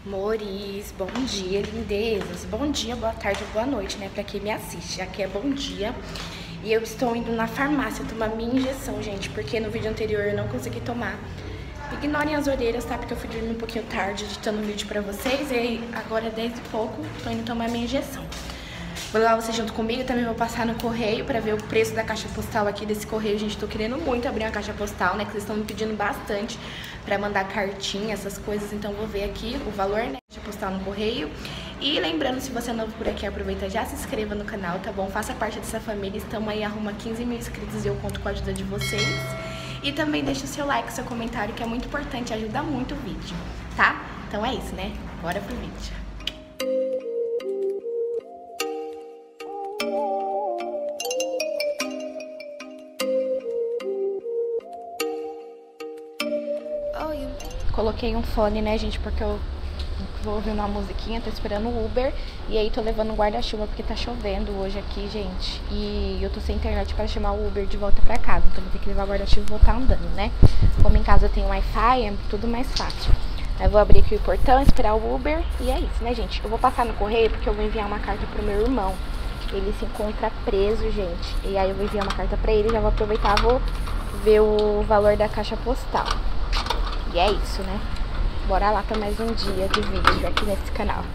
Amores, bom dia, lindezas. Bom dia, boa tarde, boa noite, né? Pra quem me assiste. Aqui é bom dia. E eu estou indo na farmácia tomar minha injeção, gente, porque no vídeo anterior eu não consegui tomar. Ignorem as orelhas, tá? Porque eu fui dormir um pouquinho tarde editando o vídeo pra vocês. E aí, agora é 10 e pouco, tô indo tomar minha injeção. Vou levar você junto comigo, também vou passar no correio pra ver o preço da caixa postal aqui desse correio. Gente, tô querendo muito abrir uma caixa postal, né? Que vocês estão me pedindo bastante pra mandar cartinha, essas coisas. Então vou ver aqui o valor, né? Caixa postal no correio. E lembrando, se você é novo por aqui, aproveita, já se inscreva no canal, tá bom? Faça parte dessa família, estamos aí, arruma 15 mil inscritos e eu conto com a ajuda de vocês. E também deixa o seu like, seu comentário, que é muito importante, ajuda muito o vídeo, tá? Então é isso, né? Bora pro vídeo. Coloquei um fone, né, gente, porque eu vou ouvir uma musiquinha, tô esperando o Uber. E aí tô levando um guarda-chuva porque tá chovendo hoje aqui, gente. E eu tô sem internet pra chamar o Uber de volta pra casa. Então vou ter que levar o guarda-chuva e voltar andando, né? Como em casa eu tenho Wi-Fi, é tudo mais fácil. Aí eu vou abrir aqui o portão, esperar o Uber. E é isso, né, gente? Eu vou passar no correio porque eu vou enviar uma carta pro meu irmão. Ele se encontra preso, gente. E aí eu vou enviar uma carta pra ele. Já vou aproveitar, vou ver o valor da caixa postal. E é isso, né? Bora lá pra mais um dia de vídeo aqui nesse canal.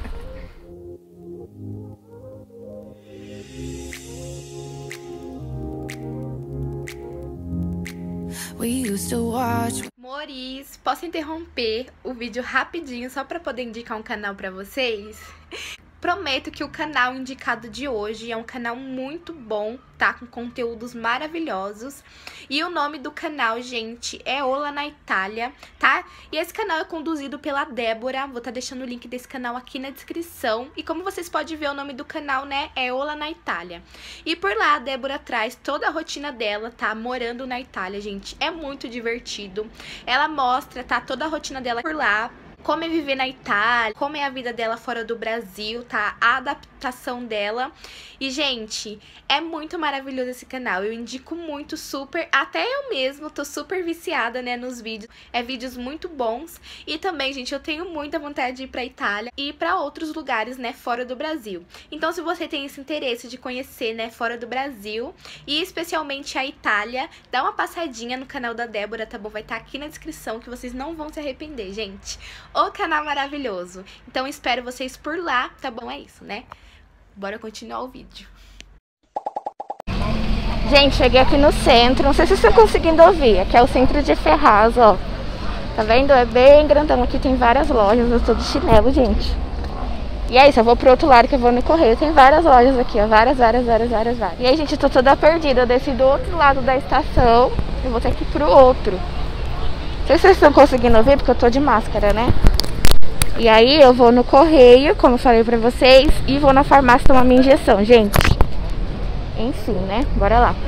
Amores, posso interromper o vídeo rapidinho só pra poder indicar um canal pra vocês? Prometo que o canal indicado de hoje é um canal muito bom, tá? Com conteúdos maravilhosos. E o nome do canal, gente, é Ola na Itália, tá? E esse canal é conduzido pela Débora. Vou estar deixando o link desse canal aqui na descrição. E como vocês podem ver, o nome do canal, né, é Ola na Itália. E por lá, a Débora traz toda a rotina dela, tá? Morando na Itália, gente. É muito divertido. Ela mostra, tá? Toda a rotina dela por lá. Como é viver na Itália, como é a vida dela fora do Brasil, tá? A adaptação dela. E, gente, é muito maravilhoso esse canal. Eu indico muito, super. Até eu mesma tô super viciada, né, nos vídeos. É vídeos muito bons. E também, gente, eu tenho muita vontade de ir pra Itália e pra outros lugares, né, fora do Brasil. Então, se você tem esse interesse de conhecer, né, fora do Brasil e especialmente a Itália, dá uma passadinha no canal da Débora, tá bom? Vai estar aqui na descrição que vocês não vão se arrepender, gente. O canal maravilhoso. Então espero vocês por lá, tá bom? É isso, né? Bora continuar o vídeo. Gente, cheguei aqui no centro. Não sei se vocês estão conseguindo ouvir. Aqui é o centro de Ferraz, ó. Tá vendo? É bem grandão. Aqui tem várias lojas. Eu tô de chinelo, gente. E é isso, eu vou pro outro lado que eu vou no correio. Tem várias lojas aqui, ó. Várias. E aí, gente, eu tô toda perdida. Eu desci do outro lado da estação. Eu vou ter que ir pro outro. Não sei se vocês estão conseguindo ouvir, porque eu tô de máscara, né? E aí eu vou no correio, como eu falei pra vocês, e vou na farmácia tomar minha injeção, gente. Enfim, né? Bora lá.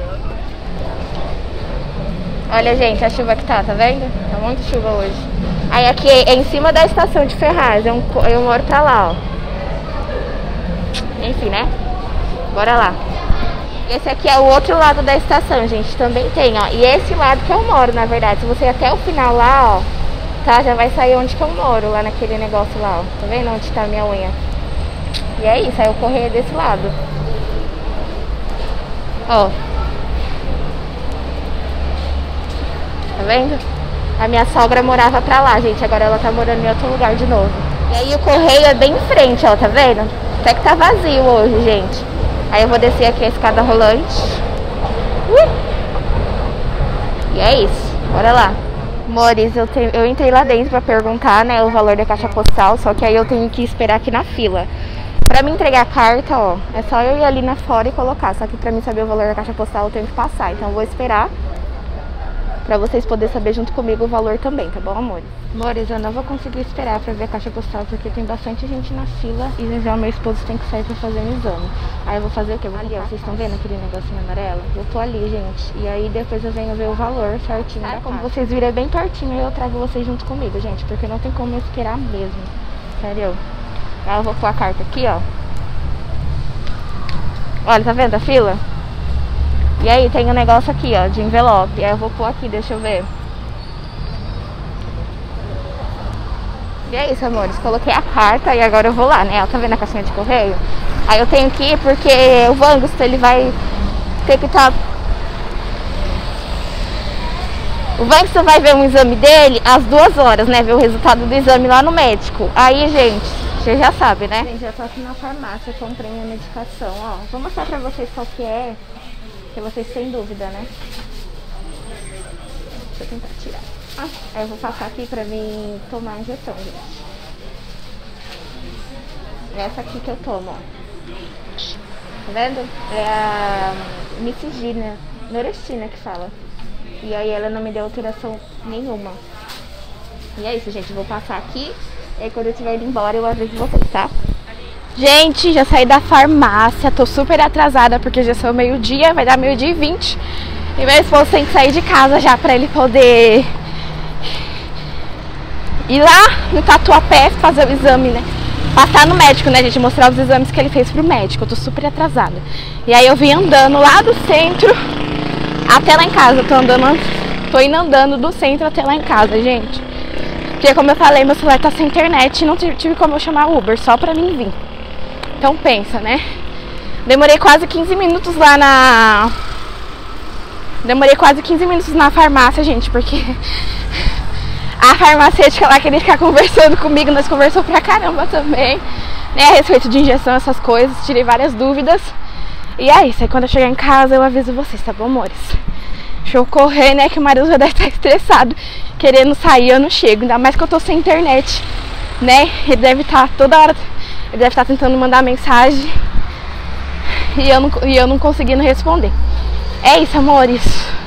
Olha, gente, a chuva que tá vendo? Tá muito chuva hoje. Aí aqui é em cima da estação de Ferraz, eu moro pra lá, ó. Enfim, né? Bora lá. Esse aqui é o outro lado da estação, gente, também tem, ó. E esse lado que eu moro, na verdade. Se você ir até o final lá, ó, tá? Já vai sair onde que eu moro, lá naquele negócio lá, ó. Tá vendo onde tá a minha unha? E é isso, aí eu correio desse lado. Ó. Tá vendo? A minha sogra morava pra lá, gente. Agora ela tá morando em outro lugar de novo. E aí o correio é bem em frente, ó, tá vendo? Até que tá vazio hoje, gente. Aí eu vou descer aqui a escada rolante. E é isso, bora lá. Amores, eu entrei lá dentro pra perguntar, né, o valor da caixa postal. Só que aí eu tenho que esperar aqui na fila. Pra me entregar a carta, ó, é só eu ir ali na fora e colocar. Só que pra mim saber o valor da caixa postal eu tenho que passar. Então eu vou esperar pra vocês poderem saber junto comigo o valor também, tá bom, amores? Amores, eu não vou conseguir esperar pra ver a caixa postal porque tem bastante gente na fila e já o meu esposo tem que sair pra fazer um exame. Aí eu vou fazer o quê? Ali, ó, vocês estão vendo aquele negocinho amarelo? Eu tô ali, gente. E aí depois eu venho ver o valor certinho. Como vocês viram, é bem pertinho, eu trago vocês junto comigo, gente, porque não tem como eu esperar mesmo. Sério. Aí eu vou pôr a carta aqui, ó. Olha, tá vendo a fila? E aí tem um negócio aqui, ó, de envelope. Aí eu vou pôr aqui, deixa eu ver. E é isso, amores. Coloquei a carta e agora eu vou lá, né? Ela tá vendo a caixinha de correio? Aí eu tenho que ir porque o Vangus, ele vai ter que estar... O Vangus vai ver um exame dele às 2 horas, né? Ver o resultado do exame lá no médico. Aí, gente, você já sabe, né? Gente, já tô aqui na farmácia, comprei minha medicação, ó. Vou mostrar pra vocês qual que é, se vocês têm dúvida, né? Deixa eu tentar tirar. Aí eu vou passar aqui pra mim tomar a injeção, gente. Essa aqui que eu tomo, ó. Tá vendo? É a Micigina, Norestina que fala. E aí ela não me deu alteração nenhuma. E é isso, gente. Vou passar aqui. E aí quando eu estiver indo embora eu aviso vocês, tá? Gente, já saí da farmácia. Tô super atrasada porque já são meio-dia. Vai dar 12h20. E meu esposo tem que sair de casa já pra ele poder ir lá no Tatuapé fazer o exame, né? Passar no médico, né, gente? Mostrar os exames que ele fez pro médico. Eu tô super atrasada. E aí eu vim andando lá do centro até lá em casa. Tô indo andando do centro até lá em casa, gente. Porque como eu falei, meu celular tá sem internet e não tive como eu chamar Uber, só pra mim vir. Então pensa, né? Demorei quase 15 minutos lá na... Demorei quase 15 minutos na farmácia, gente, porque a farmacêutica lá queria ficar conversando comigo, nós conversamos pra caramba também, né, a respeito de injeção, essas coisas, tirei várias dúvidas. E é isso, aí quando eu chegar em casa eu aviso vocês, tá bom, amores? Deixa eu correr, né, que o marido já deve estar estressado, querendo sair, eu não chego, ainda mais que eu tô sem internet, né, ele deve estar toda hora, ele deve estar tentando mandar mensagem e eu não conseguindo responder. É isso, amores.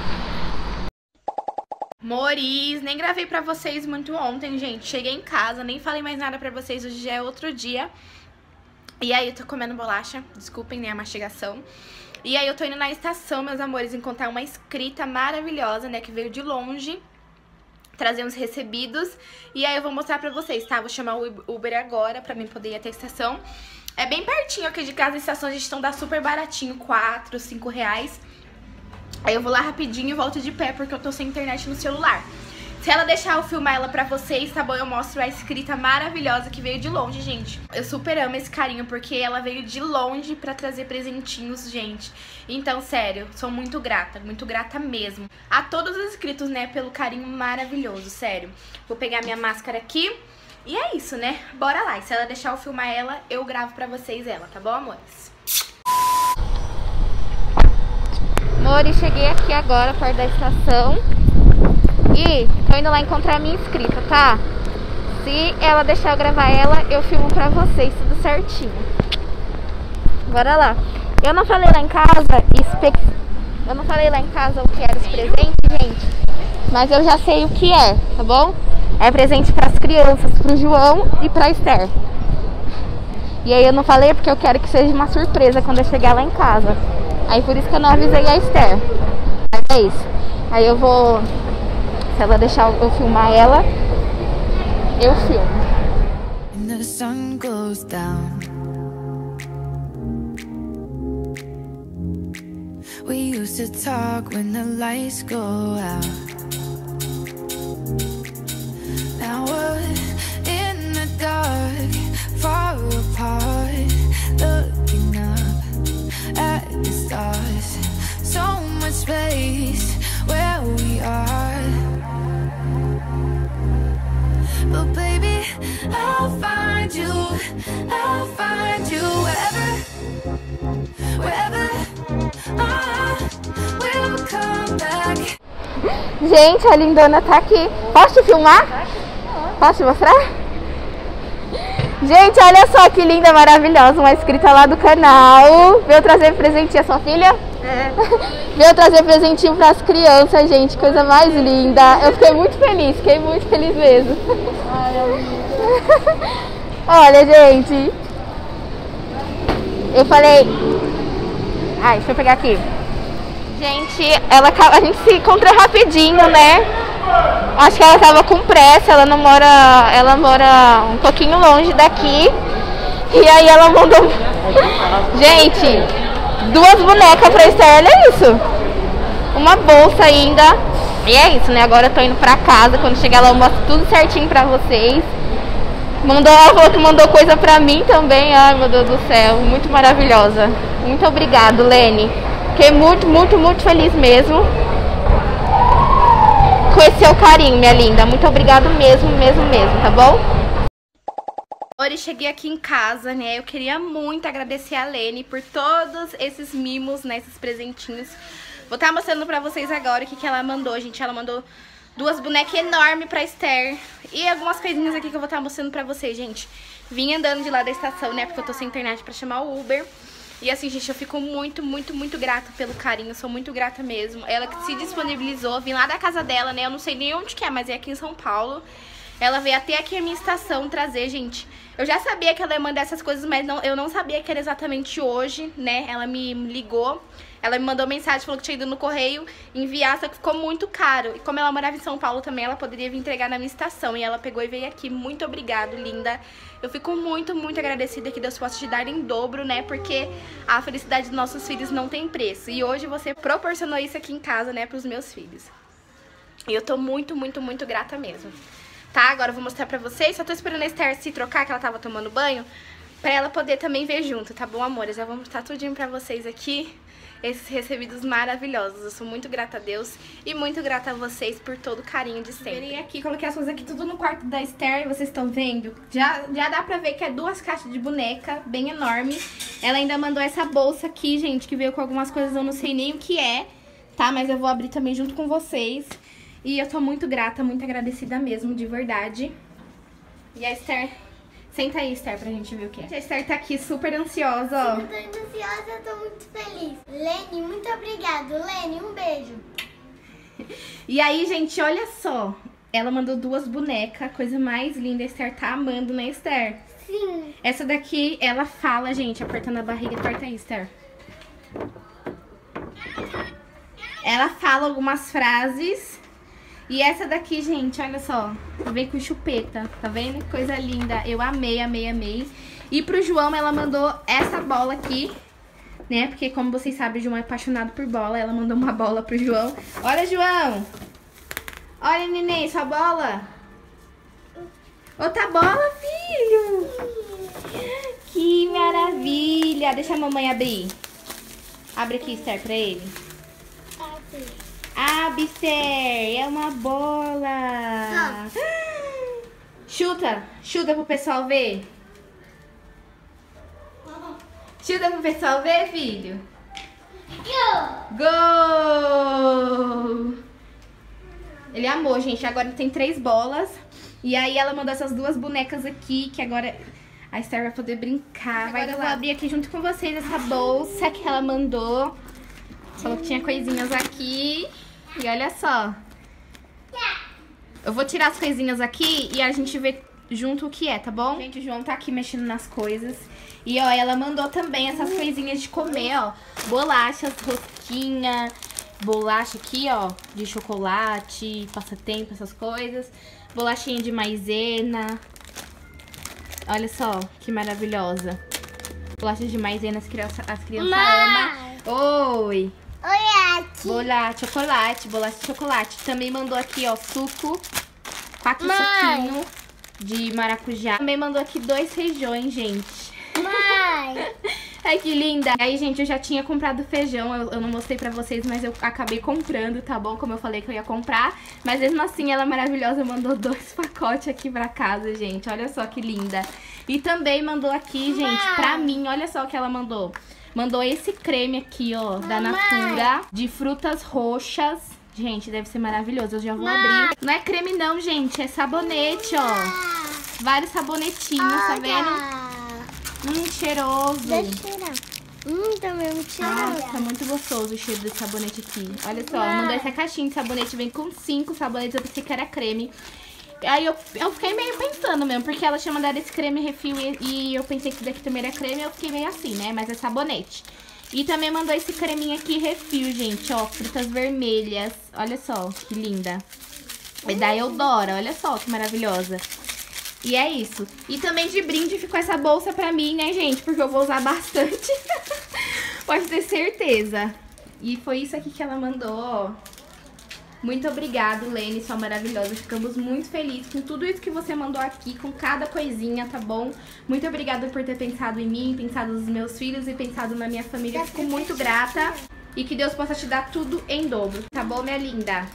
Amores, nem gravei pra vocês muito ontem, gente. Cheguei em casa, nem falei mais nada pra vocês. Hoje já é outro dia. E aí eu tô comendo bolacha. Desculpem, né, a mastigação. E aí eu tô indo na estação, meus amores, encontrar uma inscrita maravilhosa, né, que veio de longe trazer uns recebidos. E aí eu vou mostrar pra vocês, tá? Vou chamar o Uber agora pra mim poder ir até a estação. É bem pertinho aqui de casa, as estações estão dando super baratinho, 4, 5 reais. Aí eu vou lá rapidinho e volto de pé porque eu tô sem internet no celular. Se ela deixar eu filmar ela pra vocês, tá bom? Eu mostro a inscrita maravilhosa que veio de longe, gente. Eu super amo esse carinho porque ela veio de longe pra trazer presentinhos, gente. Então, sério, sou muito grata mesmo. A todos os inscritos, né, pelo carinho maravilhoso, sério. Vou pegar minha máscara aqui e é isso, né? Bora lá. E se ela deixar eu filmar ela, eu gravo pra vocês ela, tá bom, amores? Amores, cheguei aqui agora, perto da estação. E tô indo lá encontrar a minha inscrita, tá? Se ela deixar eu gravar ela, eu filmo pra vocês tudo certinho. Bora lá. Eu não falei lá em casa o que era esse presente, gente. Mas eu já sei o que é, tá bom? É presente pras crianças, pro João e pra Esther. E aí eu não falei porque eu quero que seja uma surpresa quando eu chegar lá em casa. Aí por isso que eu não avisei a Esther. Mas é isso. Aí eu vou... Se ela deixar eu filmar ela, eu filmo. And the sun goes down. We used to talk when the lights go out. Now we're in the dark, far apart, looking up at the stars. So much space where we are. But baby, I'll find you wherever we'll come back. Gente, a lindona tá aqui. Posso te filmar? Posso te mostrar? Gente, olha só que linda, maravilhosa. Uma inscrita lá do canal. Veio trazer presentinho a sua filha? É. Veio trazer presentinho pras crianças, gente. Coisa mais linda. Eu fiquei muito feliz mesmo. Olha, gente. Eu falei... Ai, deixa eu pegar aqui. Gente, a gente se encontrou rapidinho, né? Acho que ela tava com pressa, ela mora um pouquinho longe daqui. E aí ela mandou... Gente, 2 bonecas pra Esther, olha isso. Uma bolsa ainda. E é isso, né? Agora eu tô indo pra casa. Quando chegar lá eu mostro tudo certinho pra vocês. Ela falou que mandou coisa pra mim também. Ai, meu Deus do céu, muito maravilhosa. Muito obrigado, Lene. Fiquei muito, muito, muito feliz mesmo com esse seu carinho, minha linda. Muito obrigado mesmo, tá bom? Hoje cheguei aqui em casa, né? Eu queria muito agradecer a Lene por todos esses mimos, né? Esses presentinhos. Vou estar mostrando pra vocês agora o que ela mandou, gente. Ela mandou 2 bonecas enormes pra Esther e algumas coisinhas aqui que eu vou estar mostrando pra vocês, gente. Vim andando de lá da estação, né? Porque eu tô sem internet pra chamar o Uber. E assim, gente, eu fico muito, muito, muito grata pelo carinho. Sou muito grata mesmo. Ela que se disponibilizou, vim lá da casa dela, né? Eu não sei nem onde que é, mas é aqui em São Paulo. Ela veio até aqui a minha estação trazer, gente. Eu já sabia que ela ia mandar essas coisas, mas eu não sabia que era exatamente hoje, né? Ela me ligou, ela me mandou mensagem, falou que tinha ido no correio enviar, só que ficou muito caro. E como ela morava em São Paulo também, ela poderia vir entregar na minha estação. E ela pegou e veio aqui. Muito obrigado, linda. Eu fico muito, muito agradecida que Deus possa te dar em dobro, né? Porque a felicidade dos nossos filhos não tem preço. E hoje você proporcionou isso aqui em casa, né, pros meus filhos. E eu tô muito, muito, muito grata mesmo. Tá, agora eu vou mostrar pra vocês. Só tô esperando a Esther se trocar, que ela tava tomando banho, pra ela poder também ver junto, tá bom, amores? Já vou mostrar tudinho pra vocês aqui, esses recebidos maravilhosos. Eu sou muito grata a Deus e muito grata a vocês por todo o carinho de sempre. Virei aqui, coloquei as coisas aqui tudo no quarto da Esther, vocês estão vendo? Já dá pra ver que é 2 caixas de boneca, bem enorme. Ela ainda mandou essa bolsa aqui, gente, que veio com algumas coisas, eu não sei nem o que é, tá? Mas eu vou abrir também junto com vocês. E eu tô muito grata, muito agradecida mesmo, de verdade. E a Esther... Senta aí, Esther, pra gente ver o que é. A Esther tá aqui super ansiosa, ó. Eu tô muito ansiosa, eu tô muito feliz. Lene, muito obrigado. Lene, um beijo. E aí, gente, olha só. Ela mandou 2 bonecas, coisa mais linda. A Esther tá amando, né, Esther? Sim. Essa daqui, ela fala, gente, apertando a barriga. Aperta aí, Esther. Ela fala algumas frases. E essa daqui, gente, olha só, vem com chupeta, tá vendo? Coisa linda, eu amei, amei, amei. E pro João ela mandou essa bola aqui, né? Porque como vocês sabem, o João é apaixonado por bola, ela mandou uma bola pro João. Olha, João! Olha, neném, sua bola! Outra bola, filho! Que maravilha! Deixa a mamãe abrir. Abre aqui, Esther, pra ele. Abre, Esther, é uma bola. Chuta pro pessoal ver. Chuta pro pessoal ver, filho. Gol! Ele amou, gente. Agora tem 3 bolas. E aí ela mandou essas 2 bonecas aqui, que agora a Esther vai poder brincar. Agora eu vou abrir aqui junto com vocês essa bolsa que ela mandou. Falou que tinha coisinhas aqui. E olha só. Eu vou tirar as coisinhas aqui e a gente vê junto o que é, tá bom? Gente, o João tá aqui mexendo nas coisas. E, ó, ela mandou também essas coisinhas de comer, ó. Bolachas, rosquinha, bolacha aqui, ó, de chocolate, passatempo, essas coisas. Bolachinha de maisena. Olha só, que maravilhosa. Bolacha de maisena, as crianças amam. Oi! Bolacha, chocolate, bolacha de chocolate. Também mandou aqui, ó, suco. 4 suquinhos de maracujá. Também mandou aqui 2 feijões, gente. Mãe! Ai, que linda. Aí, gente, eu já tinha comprado feijão. Eu não mostrei pra vocês, mas eu acabei comprando, tá bom? Como eu falei que eu ia comprar. Mas mesmo assim, ela maravilhosa mandou 2 pacotes aqui pra casa, gente. Olha só que linda. E também mandou aqui, gente, pra mim. Olha só o que ela mandou. Mandou esse creme aqui, ó, da Natura, de frutas roxas. Gente, deve ser maravilhoso. Eu já vou abrir. Não é creme não, gente. É sabonete, ó. Vários sabonetinhos, tá vendo? Cheiroso. Deixa eu cheirar. Também muito cheiroso. Nossa, muito gostoso o cheiro desse sabonete aqui. Olha só, mandou essa caixinha de sabonete. Vem com 5 sabonetes. Eu pensei que era creme. Aí eu fiquei meio pensando mesmo, porque ela tinha mandado esse creme refil e eu pensei que isso daqui também era creme, eu fiquei meio assim, né? Mas é sabonete. E também mandou esse creminho aqui refil, gente, ó, frutas vermelhas. Olha só, que linda. E da Eudora, olha só que maravilhosa. E é isso. E também de brinde ficou essa bolsa pra mim, né, gente? Porque eu vou usar bastante. Pode ter certeza. E foi isso aqui que ela mandou, ó. Muito obrigado, Lene, sua maravilhosa. Ficamos muito felizes com tudo isso que você mandou aqui, com cada coisinha, tá bom? Muito obrigada por ter pensado em mim, pensado nos meus filhos e pensado na minha família. Fico muito grata. E que Deus possa te dar tudo em dobro, tá bom, minha linda?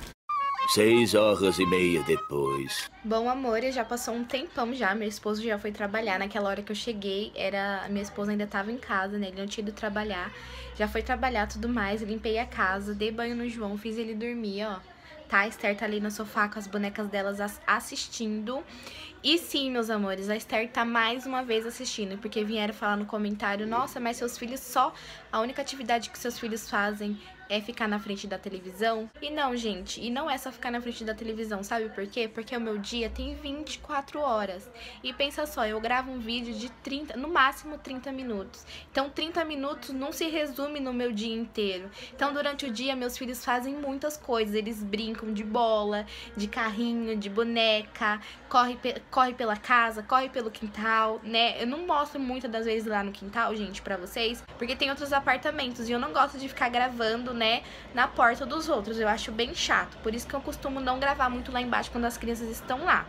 6h30 depois. Bom, amor, já passou um tempão já. Meu esposo já foi trabalhar. Naquela hora que eu cheguei, minha esposa ainda tava em casa, né? Ele não tinha ido trabalhar. Já foi trabalhar, tudo mais. Limpei a casa, dei banho no João, fiz ele dormir, ó. Tá, a Esther tá ali no sofá com as bonecas delas assistindo. E sim, meus amores, a Esther tá mais uma vez assistindo, porque vieram falar no comentário: nossa, mas seus filhos a única atividade que seus filhos fazem é ficar na frente da televisão. E não, gente, e não é só ficar na frente da televisão, sabe por quê? Porque o meu dia tem 24 horas. E pensa só, eu gravo um vídeo de 30, no máximo 30 minutos. Então 30 minutos não se resume no meu dia inteiro. Então durante o dia meus filhos fazem muitas coisas. Eles brincam de bola, de carrinho, de boneca, corre pela casa, corre pelo quintal, né? Eu não mostro muitas das vezes lá no quintal, gente, pra vocês, porque tem outros apartamentos e eu não gosto de ficar gravando, né, na porta dos outros. Eu acho bem chato. Por isso que eu costumo não gravar muito lá embaixo quando as crianças estão lá,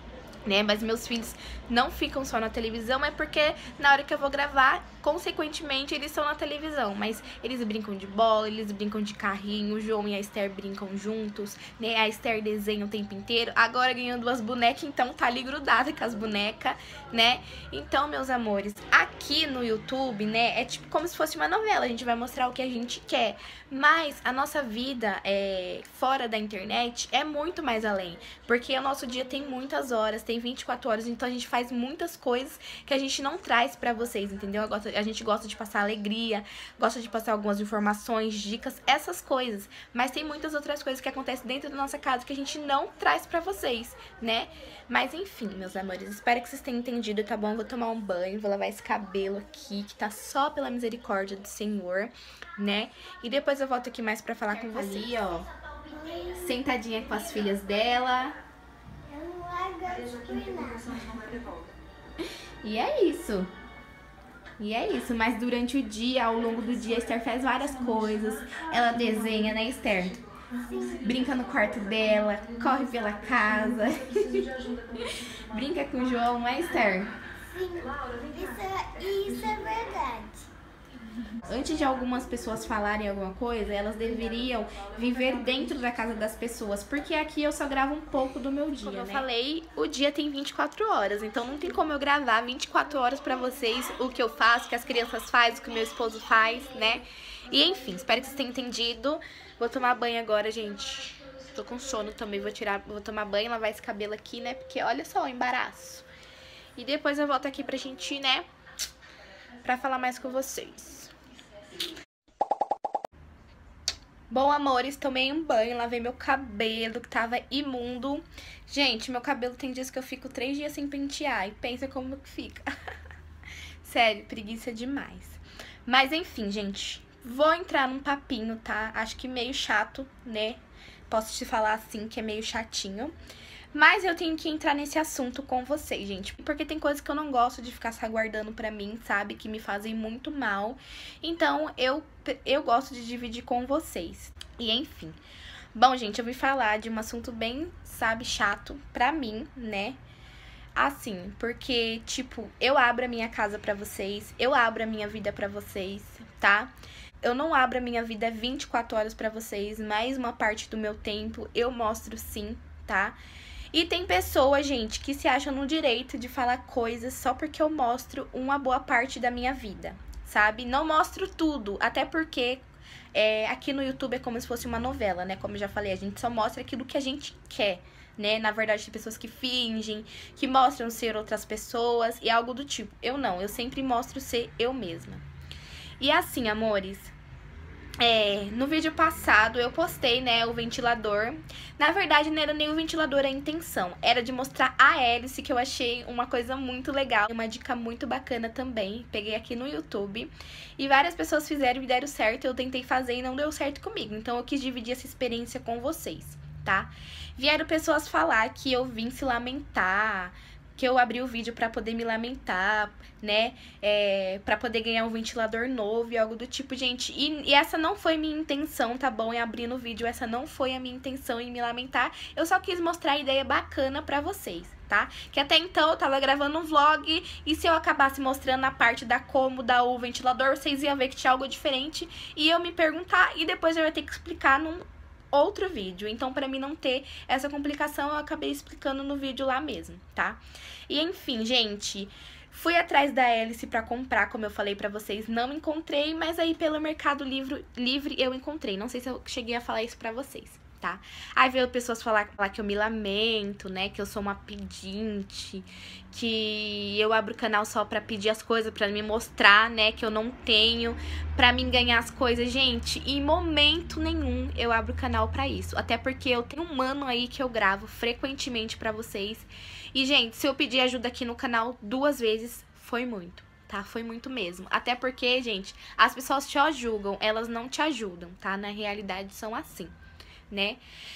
né? Mas meus filhos não ficam só na televisão, é porque na hora que eu vou gravar, consequentemente, eles estão na televisão. Mas eles brincam de bola, eles brincam de carrinho, o João e a Esther brincam juntos, né? A Esther desenha o tempo inteiro. Agora ganhou 2 bonecas, então tá ali grudada com as bonecas, né? Então, meus amores, aqui no YouTube, né, é tipo como se fosse uma novela. A gente vai mostrar o que a gente quer. Mas a nossa vida fora da internet é muito mais além. Porque o nosso dia tem muitas horas, tem 24 horas, então a gente faz muitas coisas que a gente não traz pra vocês, entendeu? A gente gosta de passar alegria, gosta de passar algumas informações, dicas, essas coisas. Mas tem muitas outras coisas que acontecem dentro da nossa casa que a gente não traz pra vocês, né? Mas enfim, meus amores, espero que vocês tenham entendido, tá bom? Vou tomar um banho, vou lavar esse cabelo aqui, que tá só pela misericórdia do Senhor, né? E depois eu volto aqui mais pra falar com vocês. Ali, ó, sentadinha com as filhas dela. E é isso. E é isso, mas durante o dia, ao longo do dia, a Esther faz várias coisas. Ela desenha, né, Esther? Brinca no quarto dela, corre pela casa. Brinca com o João, não é, Esther? Sim, isso é verdade. Antes de algumas pessoas falarem alguma coisa, elas deveriam viver dentro da casa das pessoas, porque aqui eu só gravo um pouco do meu dia, como, né? Eu falei, o dia tem 24 horas, então não tem como eu gravar 24 horas pra vocês o que eu faço, o que as crianças fazem, o que o meu esposo faz, né? E enfim, espero que vocês tenham entendido. Vou tomar banho agora, gente. Tô com sono também, vou tomar banho, lavar esse cabelo aqui, né? Porque olha só o embaraço. E depois eu volto aqui pra gente, né, pra falar mais com vocês. Bom, amores, tomei um banho, lavei meu cabelo, que tava imundo. Gente, meu cabelo tem dias que eu fico 3 dias sem pentear. E pensa como que fica. Sério, preguiça demais. Mas enfim, gente, vou entrar num papinho, tá? Acho que meio chato, né? Posso te falar assim, que é meio chatinho. Mas eu tenho que entrar nesse assunto com vocês, gente. Porque tem coisas que eu não gosto de ficar guardando pra mim, sabe? Que me fazem muito mal. Então, eu gosto de dividir com vocês. E enfim. Bom, gente, eu vim falar de um assunto bem, sabe, chato pra mim, né? Assim, porque, tipo, eu abro a minha casa pra vocês. Eu abro a minha vida pra vocês, tá? Eu não abro a minha vida 24 horas pra vocês. Mais uma parte do meu tempo eu mostro sim, tá? E tem pessoas, gente, que se acham no direito de falar coisas só porque eu mostro uma boa parte da minha vida, sabe? Não mostro tudo, até porque aqui no YouTube é como se fosse uma novela, né? Como eu já falei, a gente só mostra aquilo que a gente quer, né? Na verdade, tem pessoas que fingem, que mostram ser outras pessoas e algo do tipo. Eu não, eu sempre mostro ser eu mesma. E assim, amores... no vídeo passado eu postei, né, o ventilador. Na verdade não era nem o ventilador a intenção, era de mostrar a hélice, que eu achei uma coisa muito legal, uma dica muito bacana também. Peguei aqui no YouTube e várias pessoas fizeram e deram certo. Eu tentei fazer e não deu certo comigo, então eu quis dividir essa experiência com vocês, tá? Vieram pessoas falar que eu vim se lamentar que eu abri o vídeo pra poder me lamentar, né? Pra poder ganhar um ventilador novo e algo do tipo, gente. E essa não foi minha intenção, tá bom? Em abrir no vídeo, essa não foi a minha intenção em me lamentar. Eu só quis mostrar a ideia bacana pra vocês, tá? Que até então eu tava gravando um vlog e se eu acabasse mostrando a parte da como dar o ventilador, vocês iam ver que tinha algo diferente e eu me perguntar e depois eu ia ter que explicar num outro vídeo. Então, pra mim não ter essa complicação, eu acabei explicando no vídeo lá mesmo, tá? E enfim, gente, fui atrás da hélice pra comprar, como eu falei pra vocês, não encontrei, mas aí pelo Mercado Livre eu encontrei. Não sei se eu cheguei a falar isso pra vocês, tá? Aí veio pessoas falar que eu me lamento, né? Que eu sou uma pedinte, que eu abro o canal só pra pedir as coisas, pra me mostrar, né? Que eu não tenho, pra mim ganhar as coisas. Gente, em momento nenhum eu abro o canal pra isso. Até porque eu tenho um mano aí que eu gravo frequentemente pra vocês. E, gente, se eu pedir ajuda aqui no canal 2 vezes, foi muito. Tá? Foi muito mesmo. Até porque, gente, as pessoas te julgam, elas não te ajudam, tá? Na realidade são assim, né?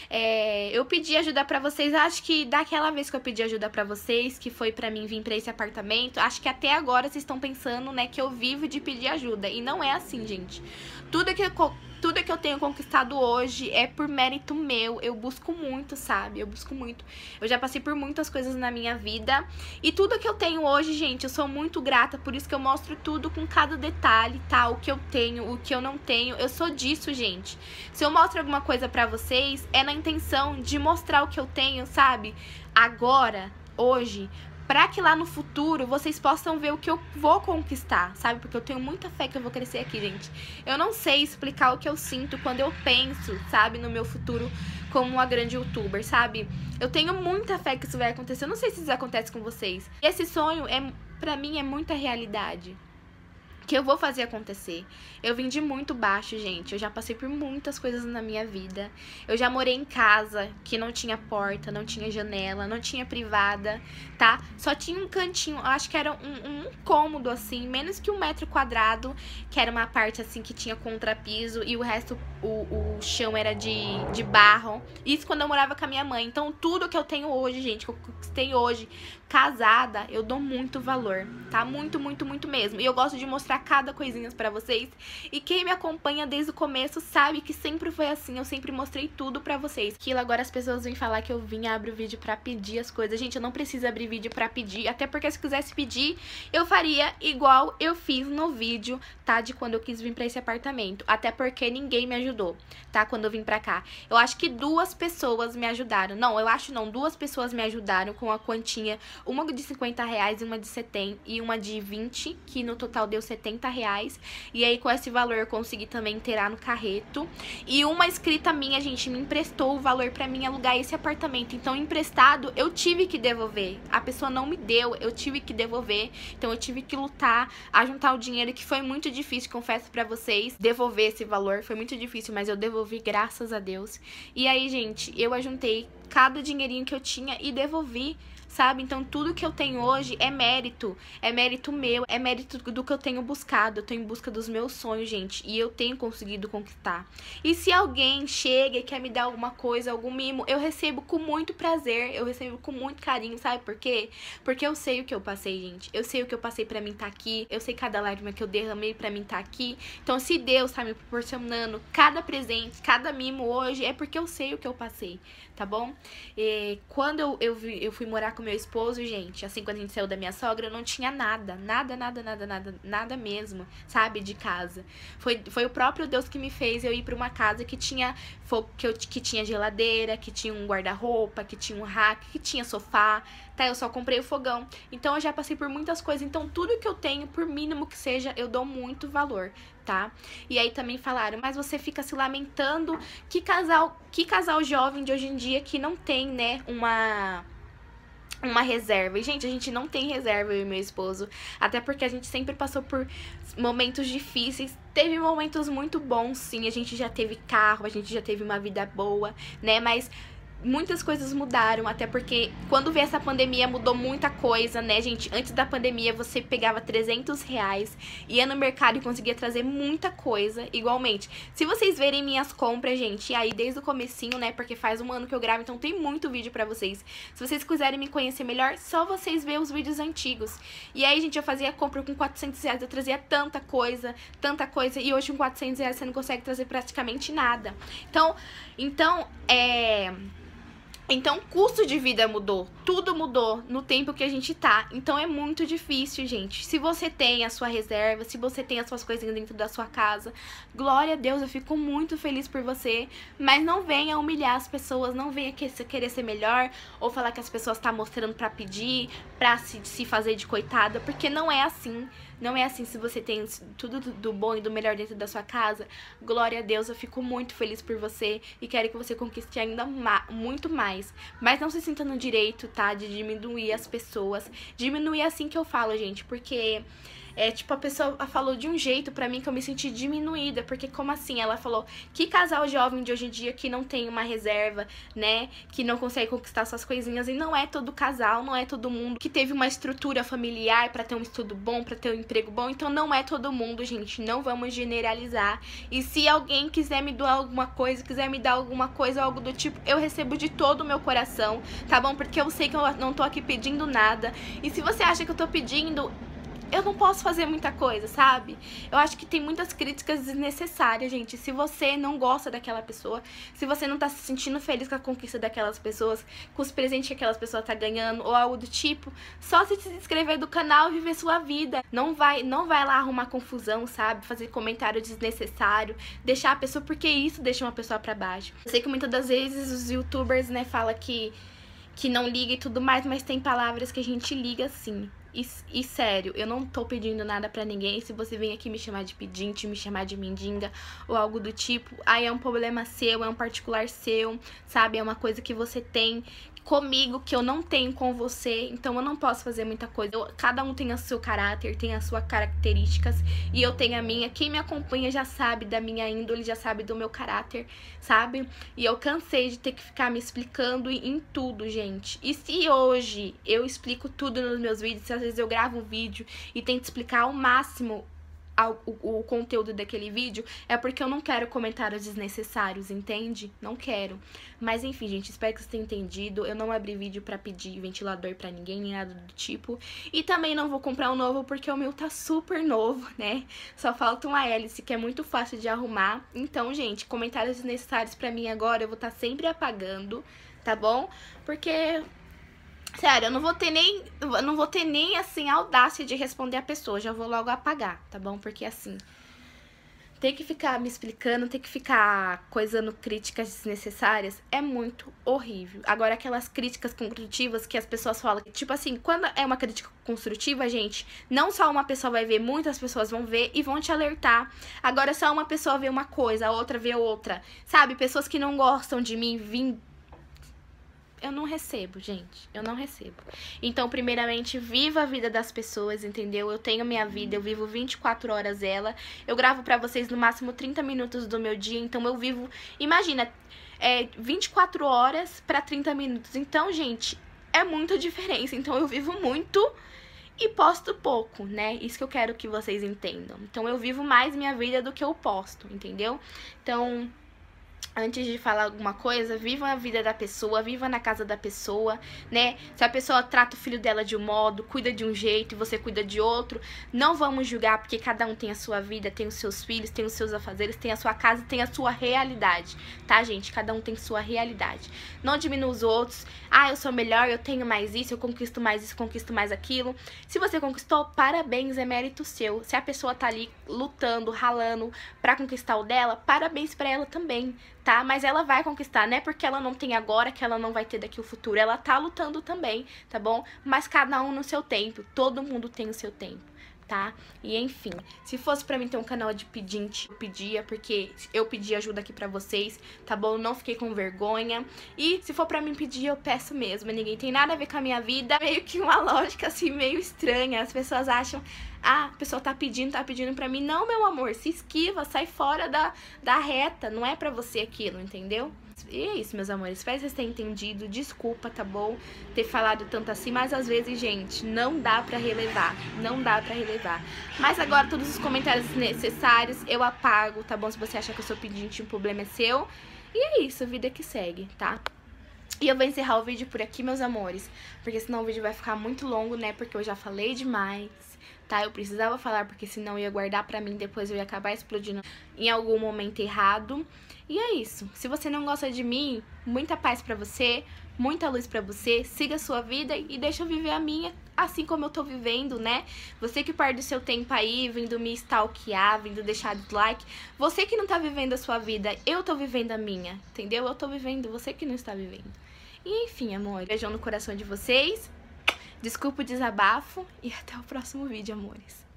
Eu pedi ajuda pra vocês, acho que daquela vez que eu pedi ajuda pra vocês, que foi pra mim vir pra esse apartamento, acho que até agora vocês estão pensando, né, que eu vivo de pedir ajuda. E não é assim, gente. Tudo que eu tenho conquistado hoje é por mérito meu. Eu busco muito, sabe? Eu busco muito. Eu já passei por muitas coisas na minha vida. E tudo que eu tenho hoje, gente, eu sou muito grata. Por isso que eu mostro tudo com cada detalhe, tá? O que eu tenho, o que eu não tenho. Eu sou disso, gente. Se eu mostro alguma coisa pra vocês, é na intenção de mostrar o que eu tenho, sabe? Agora, hoje, pra que lá no futuro vocês possam ver o que eu vou conquistar, sabe? Porque eu tenho muita fé que eu vou crescer aqui, gente. Eu não sei explicar o que eu sinto quando eu penso, sabe? No meu futuro como uma grande youtuber, sabe? Eu tenho muita fé que isso vai acontecer. Eu não sei se isso acontece com vocês. E esse sonho, pra mim, é muita realidade. Que eu vou fazer acontecer. Eu vim de muito baixo, gente. Eu já passei por muitas coisas na minha vida. Eu já morei em casa que não tinha porta, não tinha janela, não tinha privada, tá? Só tinha um cantinho, acho que era um cômodo, assim, menos que 1 metro quadrado, que era uma parte, assim, que tinha contrapiso e o resto, o chão era de barro. Isso quando eu morava com a minha mãe. Então, tudo que eu tenho hoje, gente, que eu conquistei hoje, casada, eu dou muito valor, tá? Muito, muito, muito mesmo. E eu gosto de mostrar cada coisinha pra vocês. E quem me acompanha desde o começo sabe que sempre foi assim. Eu sempre mostrei tudo pra vocês. Aquilo agora as pessoas vêm falar que eu vim abrir o vídeo pra pedir as coisas. Gente, eu não preciso abrir vídeo pra pedir. Até porque se quisesse pedir, eu faria igual eu fiz no vídeo, tá? De quando eu quis vir pra esse apartamento. Até porque ninguém me ajudou, tá? Quando eu vim pra cá. Eu acho que 2 pessoas me ajudaram. Não, eu acho não. 2 pessoas me ajudaram com a quantia. Uma de R$50 e uma de 70 e uma de 20, que no total deu R$70. E aí com esse valor eu consegui também inteirar no carreto. E uma inscrita minha, gente, me emprestou o valor pra mim alugar esse apartamento. Então emprestado eu tive que devolver. A pessoa não me deu, eu tive que devolver. Então eu tive que lutar a juntar o dinheiro, que foi muito difícil, confesso pra vocês, devolver esse valor. Foi muito difícil, mas eu devolvi, graças a Deus. E aí, gente, eu ajuntei cada dinheirinho que eu tinha e devolvi, sabe? Então tudo que eu tenho hoje é mérito meu, é mérito do que eu tenho buscado. Eu tô em busca dos meus sonhos, gente, e eu tenho conseguido conquistar. E se alguém chega e quer me dar alguma coisa, algum mimo, eu recebo com muito prazer, eu recebo com muito carinho, sabe por quê? Porque eu sei o que eu passei, gente. Eu sei o que eu passei pra mim estar aqui, eu sei cada lágrima que eu derramei pra mim estar aqui. Então se Deus tá me proporcionando cada presente, cada mimo hoje, é porque eu sei o que eu passei, tá bom? E quando eu fui morar com meu esposo, gente, assim, quando a gente saiu da minha sogra, eu não tinha nada mesmo, sabe, de casa. Foi o próprio Deus que me fez eu ir pra uma casa que tinha que tinha geladeira, que tinha um guarda-roupa, que tinha um rack, que tinha sofá, tá? Eu só comprei o fogão. Então eu já passei por muitas coisas. Então tudo que eu tenho, por mínimo que seja, eu dou muito valor, tá? E aí também falaram, mas você fica se lamentando, que casal jovem de hoje em dia que não tem, né, uma reserva. E, gente, a gente não tem reserva, eu e meu esposo. Até porque a gente sempre passou por momentos difíceis. Teve momentos muito bons, sim. A gente já teve carro, a gente já teve uma vida boa, né? Mas muitas coisas mudaram, até porque quando veio essa pandemia mudou muita coisa, né, gente? Antes da pandemia você pegava R$300, ia no mercado e conseguia trazer muita coisa, igualmente. Se vocês verem minhas compras, gente, e aí desde o comecinho, né, porque faz um ano que eu gravo, então tem muito vídeo pra vocês. Se vocês quiserem me conhecer melhor, só vocês verem os vídeos antigos. E aí, gente, eu fazia compra com R$400, eu trazia tanta coisa, e hoje com R$400 você não consegue trazer praticamente nada. Então, o custo de vida mudou, tudo mudou no tempo que a gente tá. Então, é muito difícil, gente. Se você tem a sua reserva, se você tem as suas coisinhas dentro da sua casa, glória a Deus, eu fico muito feliz por você. Mas não venha humilhar as pessoas, não venha querer ser melhor, ou falar que as pessoas estão mostrando pra pedir, pra se fazer de coitada, porque não é assim. Não é assim. Se você tem tudo do bom e do melhor dentro da sua casa, glória a Deus, eu fico muito feliz por você e quero que você conquiste ainda muito mais. Mas não se sinta no direito, tá, de diminuir as pessoas. Diminuir assim que eu falo, gente, porque... tipo, a pessoa falou de um jeito pra mim que eu me senti diminuída, porque como assim? Ela falou que casal jovem de hoje em dia que não tem uma reserva, né, que não consegue conquistar suas coisinhas, e não é todo casal, não é todo mundo que teve uma estrutura familiar pra ter um estudo bom, pra ter um emprego bom, então não é todo mundo, gente, não vamos generalizar. E se alguém quiser me doar alguma coisa, quiser me dar alguma coisa, algo do tipo, eu recebo de todo o meu coração, tá bom? Porque eu sei que eu não tô aqui pedindo nada, e se você acha que eu tô pedindo... eu não posso fazer muita coisa, sabe? Eu acho que tem muitas críticas desnecessárias, gente. Se você não gosta daquela pessoa, se você não tá se sentindo feliz com a conquista daquelas pessoas, com os presentes que aquelas pessoas tá ganhando, ou algo do tipo, só se inscrever do canal e viver sua vida. Não vai lá arrumar confusão, sabe? Fazer comentário desnecessário, deixar a pessoa, porque isso deixa uma pessoa pra baixo. Eu sei que muitas das vezes os youtubers, né, falam que não liga e tudo mais, mas tem palavras que a gente liga sim. E sério, eu não tô pedindo nada pra ninguém. Se você vem aqui me chamar de pedinte, me chamar de mendiga ou algo do tipo, aí é um problema seu, é um particular seu, sabe? É uma coisa que você tem comigo que eu não tenho com você, então eu não posso fazer muita coisa. Cada um tem o seu caráter, tem as suas características, e eu tenho a minha. Quem me acompanha já sabe da minha índole, já sabe do meu caráter, sabe? E eu cansei de ter que ficar me explicando em tudo, gente. E se hoje eu explico tudo nos meus vídeos, se às vezes eu gravo um vídeo e tento explicar ao máximo o conteúdo daquele vídeo, é porque eu não quero comentários desnecessários, entende? Não quero. Mas enfim, gente, espero que vocês tenham entendido. Eu não abri vídeo pra pedir ventilador pra ninguém, nem nada do tipo. E também não vou comprar um novo, porque o meu tá super novo, né? Só falta uma hélice, que é muito fácil de arrumar. Então, gente, comentários desnecessários pra mim agora eu vou estar sempre apagando, tá bom? Porque... sério, eu não vou ter nem, assim, a audácia de responder a pessoa. Já vou logo apagar, tá bom? Porque, assim, ter que ficar me explicando, ter que ficar coisando críticas desnecessárias é muito horrível. Agora, aquelas críticas construtivas que as pessoas falam, tipo assim, quando é uma crítica construtiva, gente, não só uma pessoa vai ver, muitas pessoas vão ver e vão te alertar. Agora, só uma pessoa vê uma coisa, a outra vê outra, sabe? Pessoas que não gostam de mim vêm... eu não recebo, gente. Eu não recebo. Então, primeiramente, viva a vida das pessoas, entendeu? Eu tenho minha vida, eu vivo 24 horas ela. Eu gravo pra vocês no máximo 30 minutos do meu dia. Então, eu vivo... imagina, 24 horas pra 30 minutos. Então, gente, é muita diferença. Então, eu vivo muito e posto pouco, né? Isso que eu quero que vocês entendam. Então, eu vivo mais minha vida do que eu posto, entendeu? Então... antes de falar alguma coisa, viva a vida da pessoa, viva na casa da pessoa, né? Se a pessoa trata o filho dela de um modo, cuida de um jeito e você cuida de outro, não vamos julgar, porque cada um tem a sua vida, tem os seus filhos, tem os seus afazeres, tem a sua casa, tem a sua realidade, tá, gente? Cada um tem sua realidade. Não diminua os outros. Ah, eu sou melhor, eu tenho mais isso, eu conquisto mais isso, conquisto mais aquilo. Se você conquistou, parabéns, é mérito seu. Se a pessoa tá ali lutando, ralando pra conquistar o dela, parabéns pra ela também, tá? Mas ela vai conquistar, não é porque ela não tem agora que ela não vai ter daqui o futuro. Ela tá lutando também, tá bom? Mas cada um no seu tempo, todo mundo tem o seu tempo, tá? E enfim, se fosse pra mim ter um canal de pedinte, eu pedia, porque eu pedi ajuda aqui pra vocês, tá bom? Não fiquei com vergonha. E se for pra mim pedir, eu peço mesmo. Ninguém tem nada a ver com a minha vida. Meio que uma lógica assim, meio estranha. As pessoas acham... ah, a pessoa tá pedindo pra mim. Não, meu amor, se esquiva, sai fora da reta. Não é pra você aquilo, entendeu? E é isso, meus amores. Espero que vocês tenham entendido. Desculpa, tá bom? Ter falado tanto assim. Mas às vezes, gente, não dá pra relevar. Não dá pra relevar. Mas agora todos os comentários necessários eu apago, tá bom? Se você achar que eu sou pedinte, o problema é seu. E é isso, vida que segue, tá? E eu vou encerrar o vídeo por aqui, meus amores. Porque senão o vídeo vai ficar muito longo, né? Porque eu já falei demais, tá? Eu precisava falar, porque senão eu ia guardar pra mim. Depois eu ia acabar explodindo em algum momento errado. E é isso. Se você não gosta de mim, muita paz pra você, muita luz pra você. Siga a sua vida e deixa eu viver a minha, assim como eu tô vivendo, né? Você que perde o seu tempo aí, vindo me stalkear, vindo deixar dislike. Você que não tá vivendo a sua vida, eu tô vivendo a minha, entendeu? Eu tô vivendo, você que não está vivendo. E enfim, amor, beijão no coração de vocês. Desculpa o desabafo e até o próximo vídeo, amores.